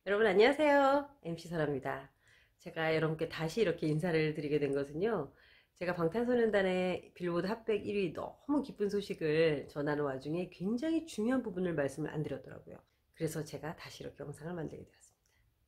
여러분 안녕하세요. MC 설아입니다. 제가 여러분께 다시 이렇게 인사를 드리게 된 것은요. 제가 방탄소년단의 빌보드 핫백 1위 너무 기쁜 소식을 전하는 와중에 굉장히 중요한 부분을 말씀을 안 드렸더라고요. 그래서 제가 다시 이렇게 영상을 만들게 되었습니다.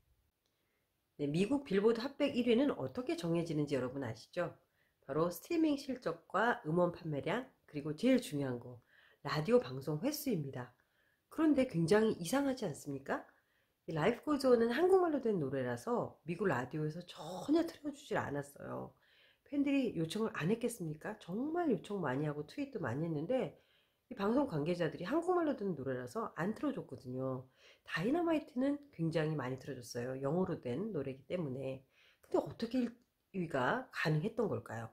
네, 미국 빌보드 핫백 1위는 어떻게 정해지는지 여러분 아시죠? 바로 스트리밍 실적과 음원 판매량, 그리고 제일 중요한 거 라디오 방송 횟수입니다. 그런데 굉장히 이상하지 않습니까? 이 라이프 고즈 온은 한국말로 된 노래라서 미국 라디오에서 전혀 틀어주질 않았어요. 팬들이 요청을 안 했겠습니까? 정말 요청 많이 하고 트윗도 많이 했는데 이 방송 관계자들이 한국말로 된 노래라서 안 틀어줬거든요. 다이너마이트는 굉장히 많이 틀어줬어요. 영어로 된 노래이기 때문에. 근데 어떻게 1위가 가능했던 걸까요?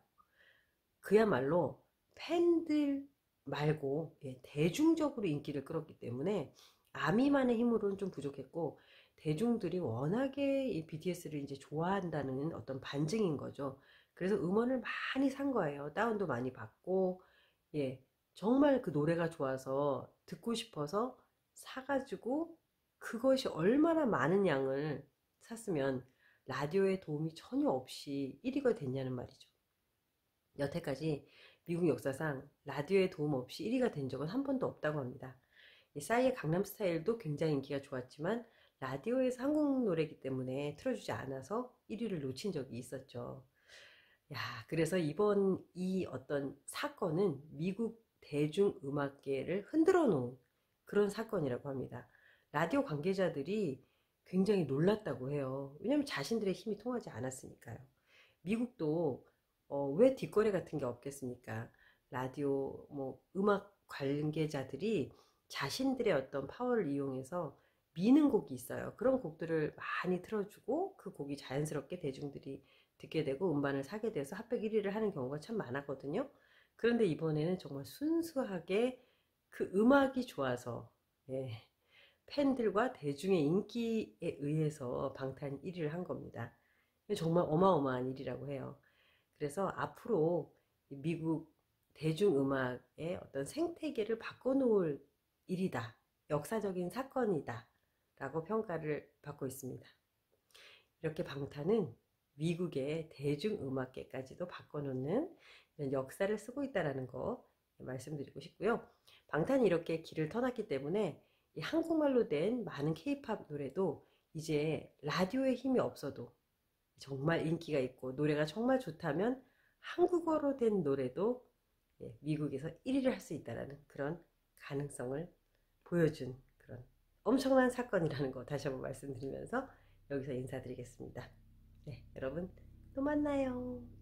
그야말로 팬들 말고 대중적으로 인기를 끌었기 때문에 아미만의 힘으로는 좀 부족했고, 대중들이 워낙에 이 BTS를 이제 좋아한다는 어떤 반증인 거죠. 그래서 음원을 많이 산 거예요. 다운도 많이 받고, 예, 정말 그 노래가 좋아서 듣고 싶어서 사가지고 그것이 얼마나 많은 양을 샀으면 라디오에 도움이 전혀 없이 1위가 됐냐는 말이죠. 여태까지 미국 역사상 라디오의 도움 없이 1위가 된 적은 한 번도 없다고 합니다. 이 싸이의 강남스타일도 굉장히 인기가 좋았지만 라디오에서 한국 노래이기 때문에 틀어주지 않아서 1위를 놓친 적이 있었죠. 야, 그래서 이번 이 어떤 사건은 미국 대중음악계를 흔들어 놓은 그런 사건이라고 합니다. 라디오 관계자들이 굉장히 놀랐다고 해요. 왜냐하면 자신들의 힘이 통하지 않았으니까요. 미국도 왜 뒷거래 같은 게 없겠습니까? 라디오, 음악 관계자들이 자신들의 어떤 파워를 이용해서 미는 곡이 있어요. 그런 곡들을 많이 틀어주고 그 곡이 자연스럽게 대중들이 듣게 되고 음반을 사게 돼서 핫백 1위를 하는 경우가 참 많았거든요. 그런데 이번에는 정말 순수하게 그 음악이 좋아서, 예, 팬들과 대중의 인기에 의해서 방탄 1위를 한 겁니다. 정말 어마어마한 일이라고 해요. 그래서 앞으로 미국 대중음악의 어떤 생태계를 바꿔놓을 일이다. 역사적인 사건이다. 라고 평가를 받고 있습니다. 이렇게 방탄은 미국의 대중음악계까지도 바꿔놓는 이런 역사를 쓰고 있다는 거 말씀드리고 싶고요. 방탄이 이렇게 길을 터놨기 때문에 이 한국말로 된 많은 케이팝 노래도 이제 라디오의 힘이 없어도 정말 인기가 있고 노래가 정말 좋다면 한국어로 된 노래도 미국에서 1위를 할 수 있다는 그런 가능성을 보여준 그런 엄청난 사건이라는 거 다시 한번 말씀드리면서 여기서 인사드리겠습니다. 네, 여러분 또 만나요.